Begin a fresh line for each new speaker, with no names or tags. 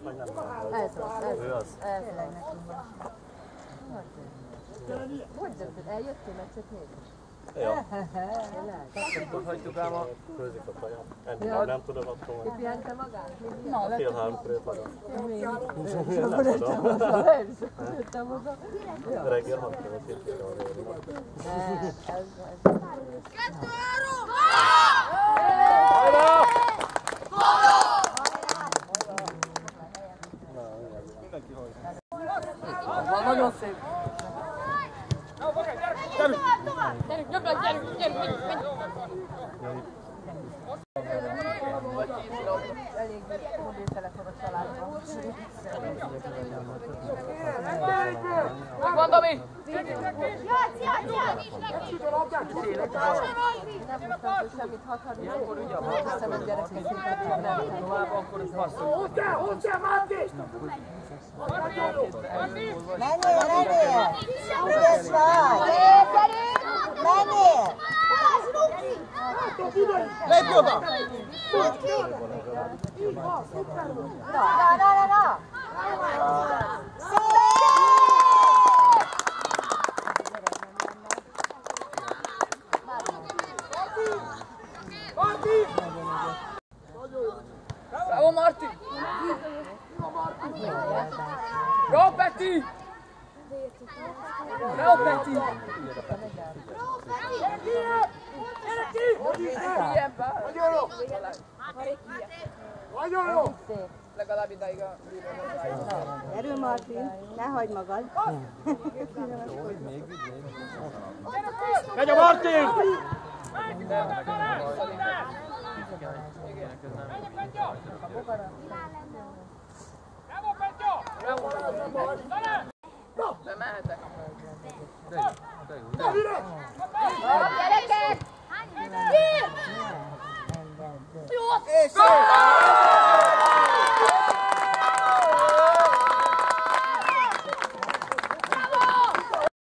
vagy nem?
Ez az.
Ő az.
Tényleg nekünk van. Hogy döntött? Eljöttél meccset nézni?
Ja.
Akkor hagytuk ám a...
Főzik a kaját. Ennél nem tudod attól.
Kipihente magát?
Na, fél háromkor jött haza.
Jöttem oda.
Reggel 6 km hétfőre van érni.
Mindenki hajt.
Nagyon szép.
Gyerünk, nyomd, gyerünk, menj!
Elég mobiltelefonos családban.
Megvan, Domi!
Nem tudtam, hogy semmit 6:30. Hiszem, hogy gyerekek szépen nem.
Tovább, akkor ez passzol.
Menjél! Ügyes vagy! Menjél!
Lépj oda!
Na!
Bravo, Marti! Bravo, Peti! Bravo, Peti!
Nagyon jó!
Legalább idáig a bíró.
Erő, Martin, ne hagyd magad.
Megy a Martin!